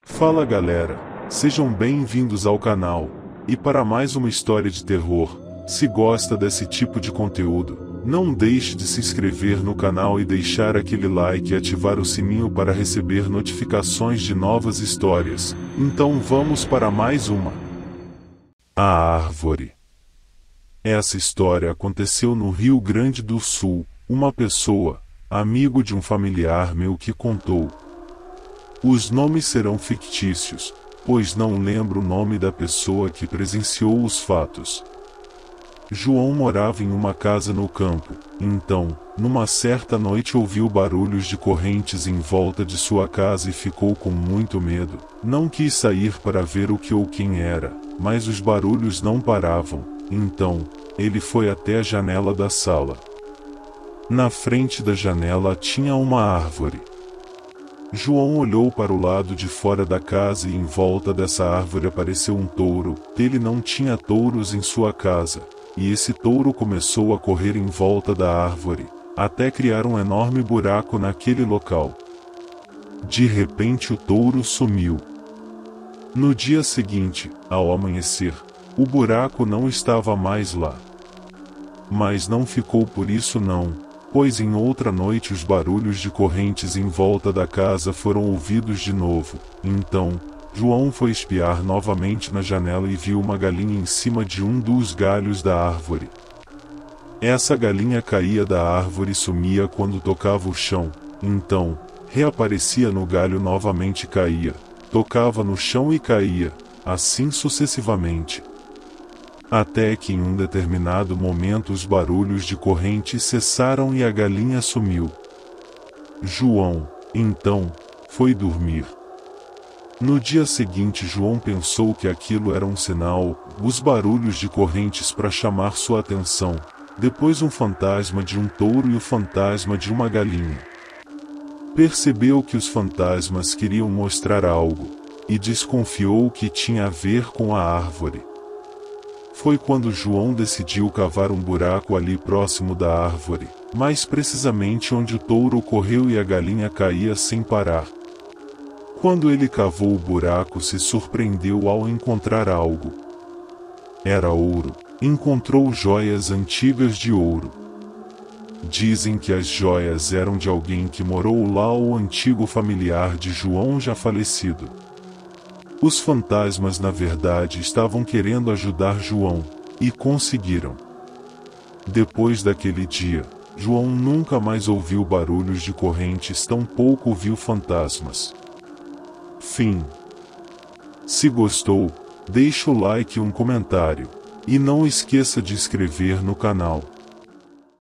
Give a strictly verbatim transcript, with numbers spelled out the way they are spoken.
Fala galera, sejam bem-vindos ao canal, e para mais uma história de terror. Se gosta desse tipo de conteúdo, não deixe de se inscrever no canal e deixar aquele like e ativar o sininho para receber notificações de novas histórias. Então vamos para mais uma. A Árvore. Essa história aconteceu no Rio Grande do Sul. Uma pessoa, amigo de um familiar meu, que contou. Os nomes serão fictícios, pois não lembro o nome da pessoa que presenciou os fatos. João morava em uma casa no campo, então, numa certa noite ouviu barulhos de correntes em volta de sua casa e ficou com muito medo. Não quis sair para ver o que ou quem era, mas os barulhos não paravam, então, ele foi até a janela da sala. Na frente da janela tinha uma árvore. João olhou para o lado de fora da casa e em volta dessa árvore apareceu um touro. Ele não tinha touros em sua casa, e esse touro começou a correr em volta da árvore, até criar um enorme buraco naquele local. De repente o touro sumiu. No dia seguinte, ao amanhecer, o buraco não estava mais lá. Mas não ficou por isso não, pois em outra noite os barulhos de correntes em volta da casa foram ouvidos de novo. Então, João foi espiar novamente na janela e viu uma galinha em cima de um dos galhos da árvore. Essa galinha caía da árvore e sumia quando tocava o chão, então, reaparecia no galho novamente e caía, tocava no chão e caía, assim sucessivamente. Até que em um determinado momento os barulhos de corrente cessaram e a galinha sumiu. João, então, foi dormir. No dia seguinte João pensou que aquilo era um sinal, os barulhos de correntes para chamar sua atenção, depois um fantasma de um touro e o fantasma de uma galinha. Percebeu que os fantasmas queriam mostrar algo, e desconfiou que tinha a ver com a árvore. Foi quando João decidiu cavar um buraco ali próximo da árvore, mais precisamente onde o touro correu e a galinha caía sem parar. Quando ele cavou o buraco, se surpreendeu ao encontrar algo. Era ouro. Encontrou joias antigas de ouro. Dizem que as joias eram de alguém que morou lá, o antigo familiar de João já falecido. Os fantasmas na verdade estavam querendo ajudar João, e conseguiram. Depois daquele dia, João nunca mais ouviu barulhos de correntes, tampouco viu fantasmas. Fim. Se gostou, deixa o like e um comentário, e não esqueça de inscrever no canal.